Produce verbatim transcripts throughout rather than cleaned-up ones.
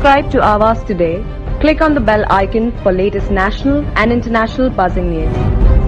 Subscribe to Awaaz today. Click on the bell icon for latest national and international buzzing news.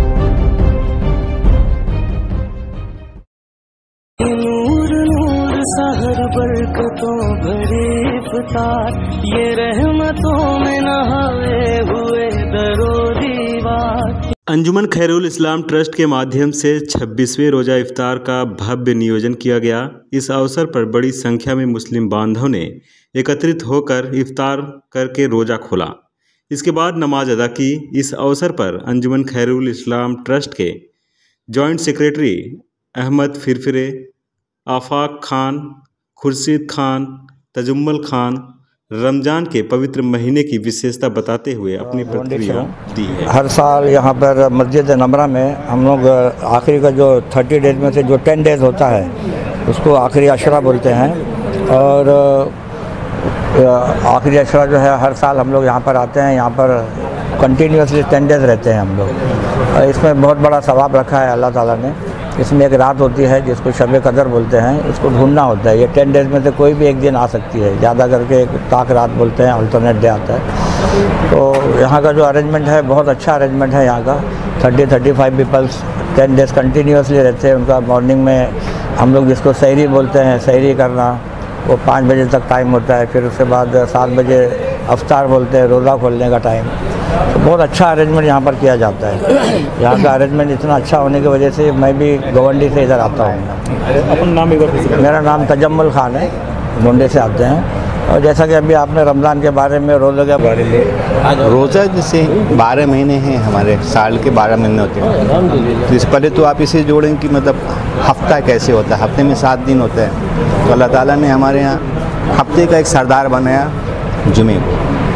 नूर नूर सहर बरकतों भरे इफ्तार, ये रहमतों में नहाए हुए दरो दीवार। अंजुमन खैरुल इस्लाम ट्रस्ट के माध्यम से छब्बीसवें रोज़ा इफ्तार का भव्य नियोजन किया गया। इस अवसर पर बड़ी संख्या में मुस्लिम बांधवों ने एकत्रित होकर इफ्तार करके रोज़ा खोला। इसके बाद नमाज अदा की। इस अवसर पर अंजुमन खैरुल इस्लाम ट्रस्ट के जॉइंट सेक्रेटरी अहमद फिरफिरे, आफाक खान, खुर्शीद खान, तजुम्मल खान रमज़ान के पवित्र महीने की विशेषता बताते हुए अपनी प्रतिक्रिया दी है। हर साल यहाँ पर मस्जिद नमरा में हम लोग आखिरी का जो थर्टी डेज में से जो टेन डेज़ होता है उसको आखिरी अशरा बोलते हैं, और आखिरी अशरा जो है हर साल हम लोग यहाँ पर आते हैं। यहाँ पर कंटिन्यूसली टेन डेज़ रहते हैं हम लोग। इसमें बहुत बड़ा सवाब रखा है अल्लाह ताला ने। इसमें एक रात होती है जिसको शब कदर बोलते हैं, इसको ढूंढना होता है। ये टेन डेज़ में से कोई भी एक दिन आ सकती है, ज़्यादा करके एक ताक रात बोलते हैं, अल्टरनेट डे आता है। तो यहाँ का जो अरेंजमेंट है बहुत अच्छा अरेंजमेंट है यहाँ का। Thirty thirty five peoples ten days continuously रहते हैं। उनका मॉर्निंग में हम लोग जिसको सहरी बोलते हैं, सहरी करना, वो पाँच बजे तक टाइम होता है। फिर उसके बाद सात बजे अफ्तार बोलते हैं, रोज़ा खोलने का टाइम। तो बहुत अच्छा अरेंजमेंट यहाँ पर किया जाता है। यहाँ का अरेंजमेंट इतना अच्छा होने की वजह से मैं भी गवंडी से इधर आता हूँ। अपना नाम एक बार? मेरा नाम तजम्मुल खान है, गोंडे से आते हैं। और जैसा कि अभी आपने रमज़ान के बारे में, रोज़े के बारे में, रोज़ा जैसे बारह महीने हैं हमारे, साल के बारह महीने होते हैं। तो इस पहले तो आप इसे जोड़ें कि मतलब हफ्ता कैसे होता है। हफ्ते में सात दिन होता है। तो अल्लाह ताला ने हमारे यहाँ हफ्ते का एक सरदार बनाया जुमे को,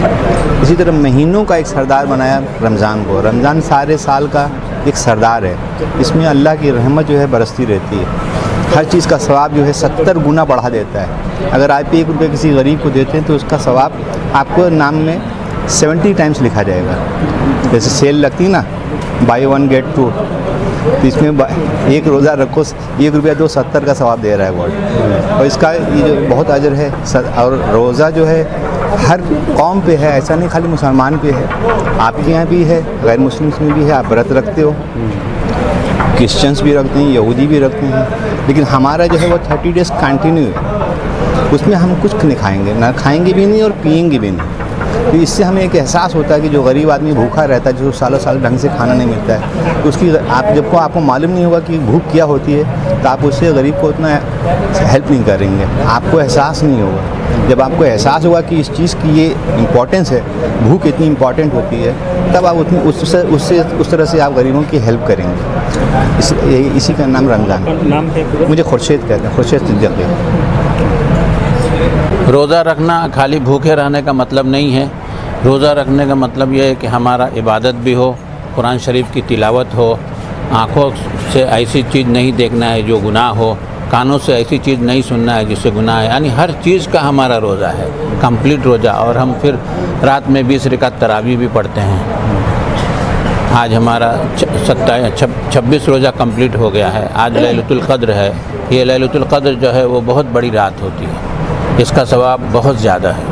इसी तरह महीनों का एक सरदार बनाया रमज़ान को। रमज़ान सारे साल का एक सरदार है। इसमें अल्लाह की रहमत जो है बरसती रहती है। हर चीज़ का सवाब जो है सत्तर गुना बढ़ा देता है। अगर आप एक रुपये किसी गरीब को देते हैं तो उसका सवाब आपको नाम में सेवेंटी टाइम्स लिखा जाएगा। जैसे सेल लगती ना, बाई वन गेट टू, तो इसमें एक रोज़ा रखो, एक रुपया दो, सत्तर का सवाब दे रहा है गॉड। और इसका ये जो बहुत अजर है। और रोज़ा जो है हर कौम पे है, ऐसा नहीं खाली मुसलमान पे है। आपके यहाँ भी है, गैर मुस्लिम्स में भी है। आप व्रत रखते हो, क्रिश्चियंस भी रखते हैं, यहूदी भी रखते हैं, लेकिन हमारा जो है वो थर्टी डेज़ कंटिन्यू है। उसमें हम कुछ नहीं खाएंगे, ना खाएंगे भी नहीं और पिएंगे भी नहीं। तो इससे हमें एक एहसास होता है कि जो गरीब आदमी भूखा रहता है, जो सालों साल ढंग से खाना नहीं मिलता है, तो उसकी आप जब को आपको मालूम नहीं होगा कि भूख क्या होती है, तो आप उससे गरीब को उतना हेल्प नहीं करेंगे। आपको एहसास नहीं होगा। जब आपको एहसास होगा कि इस चीज़ की ये इम्पोर्टेंस है, भूख इतनी इम्पॉर्टेंट होती है, तब आप उतनी उससे उससे उस तरह से आप गरीबों की हेल्प करेंगे। इस, इसी का नाम रमज़ान। नाम है? मुझे खुर्शीद कहते हैं, खुर्शीद सिद्दीकी। रोज़ा रखना खाली भूखे रहने का मतलब नहीं है। रोज़ा रखने का मतलब यह है कि हमारा इबादत भी हो, कुरान शरीफ की तिलावत हो, आँखों से ऐसी चीज़ नहीं देखना है जो गुनाह हो, कानों से ऐसी चीज़ नहीं सुनना है जिससे गुनाह है। यानी हर चीज़ का हमारा रोज़ा है, कंप्लीट रोज़ा। और हम फिर रात में बीस रकात तरावी भी पढ़ते हैं। आज हमारा सत्ताईस छब्बीस रोज़ा कंप्लीट हो गया है। आज लैलतुल क़द्र है। ये लैलतुल क़द्र जो है वो बहुत बड़ी रात होती है, इसका सवाब बहुत ज़्यादा है।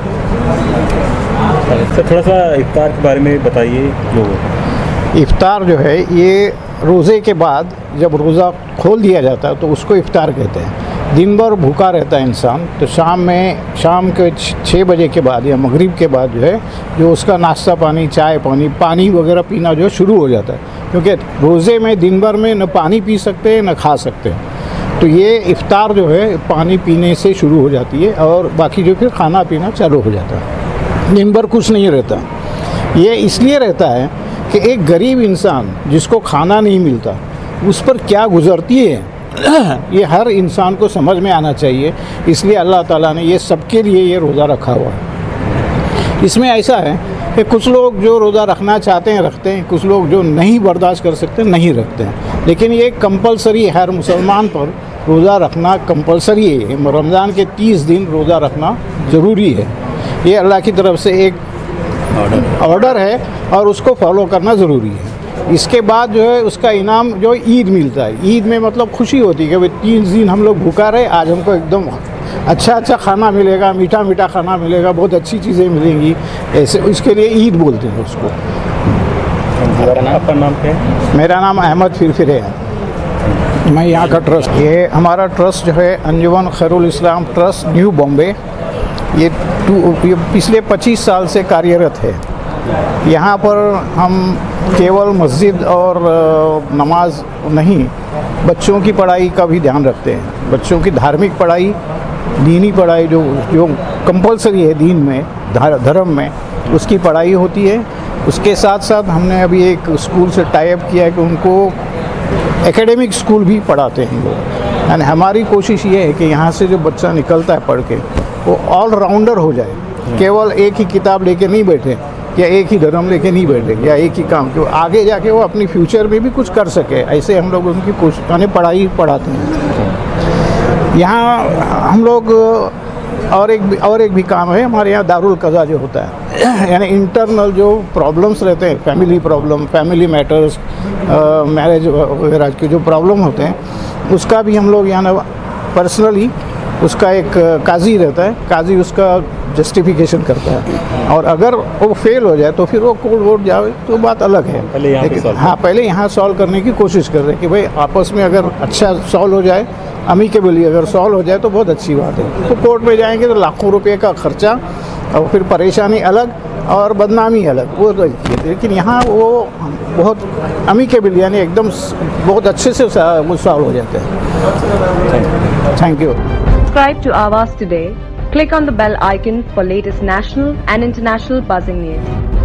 तो थोड़ा सा इफ्तार के बारे में बताइए लोगों। इफ्तार जो है ये रोज़े के बाद जब रोज़ा खोल दिया जाता है तो उसको इफ्तार कहते हैं। दिन भर भूखा रहता है इंसान, तो शाम में शाम के छः बजे के बाद या मगरिब के बाद जो है जो उसका नाश्ता पानी, चाय पानी पानी वगैरह पीना जो है शुरू हो जाता है। क्योंकि रोज़े में दिन भर में न पानी पी सकते हैं न खा सकते हैं। तो ये इफ्तार जो है पानी पीने से शुरू हो जाती है और बाकी जो फिर खाना पीना चालू हो जाता है। दिन भर कुछ नहीं रहता। ये इसलिए रहता है कि एक गरीब इंसान जिसको खाना नहीं मिलता उस पर क्या गुज़रती है ये हर इंसान को समझ में आना चाहिए। इसलिए अल्लाह ताला ने ये सबके लिए ये रोज़ा रखा हुआ है। इसमें ऐसा है कि कुछ लोग जो रोज़ा रखना चाहते हैं रखते हैं, कुछ लोग जो नहीं बर्दाश्त कर सकते नहीं रखते हैं। लेकिन ये कंपलसरी हर मुसलमान पर रोज़ा रखना कंपलसरी है। रमज़ान के तीस दिन रोज़ा रखना ज़रूरी है। ये अल्लाह की तरफ से एक ऑर्डर है और उसको फॉलो करना ज़रूरी है। इसके बाद जो है उसका इनाम जो ईद मिलता है। ईद में मतलब खुशी होती है कि भाई तीन दिन हम लोग भूखा रहे, आज हमको एकदम अच्छा अच्छा खाना मिलेगा, मीठा मीठा खाना मिलेगा, बहुत अच्छी चीज़ें मिलेंगी, ऐसे इसके लिए ईद बोलते हैं उसको। आपका नाम क्या है? मेरा नाम अहमद फिरफिरे है, मैं यहाँ का ट्रस्ट, ये हमारा ट्रस्ट जो है अंजुमन खैरुल इस्लाम ट्रस्ट न्यू बॉम्बे, ये टू ये पिछले पच्चीस साल से कार्यरत है। यहाँ पर हम केवल मस्जिद और नमाज नहीं, बच्चों की पढ़ाई का भी ध्यान रखते हैं। बच्चों की धार्मिक पढ़ाई, दीनी पढ़ाई जो जो कंपलसरी है दीन में, धर्म में, उसकी पढ़ाई होती है। उसके साथ साथ हमने अभी एक स्कूल से टाई अप किया है कि उनको एकेडमिक स्कूल भी पढ़ाते हैं लोग। यानी हमारी कोशिश ये है कि यहाँ से जो बच्चा निकलता है पढ़ के, वो ऑलराउंडर हो जाए, केवल एक ही किताब लेके नहीं बैठे या एक ही धर्म लेके नहीं बैठे या एक ही काम के, आगे जाके वो अपनी फ्यूचर में भी कुछ कर सके, ऐसे हम लोग उनकी कोशिश यानी पढ़ाई पढ़ाते हैं। यहाँ हम लोग और एक भी और एक भी काम है हमारे यहाँ, दारुल कज़ा जो होता है, यानी इंटरनल जो प्रॉब्लम्स रहते हैं, family problem, family matters, marriage वगैरह के जो प्रॉब्लम होते हैं, उसका भी हम लोग यहाँ पर्सनली, उसका एक काजी रहता है, काजी उसका जस्टिफिकेशन करता है, और अगर वो फेल हो जाए तो फिर वो कोर्ट वोट जाए तो बात अलग है। पहले यहाँ लेकिन हाँ, पहले यहाँ सॉल्व करने की कोशिश कर रहे हैं कि भाई आपस में अगर अच्छा सॉल्व हो जाए, अमीकेबली अगर सॉल्व हो जाए तो बहुत अच्छी बात है। तो कोर्ट में जाएंगे तो लाखों रुपए का खर्चा और फिर परेशानी अलग और बदनामी अलग, वो तो लेकिन यहाँ वो बहुत अमीकेबली यानी एकदम बहुत अच्छे से वो सॉल्व हो जाते हैं। Thank you. Subscribe to Awaaz today. Click on the bell icon for latest national and international buzzing news.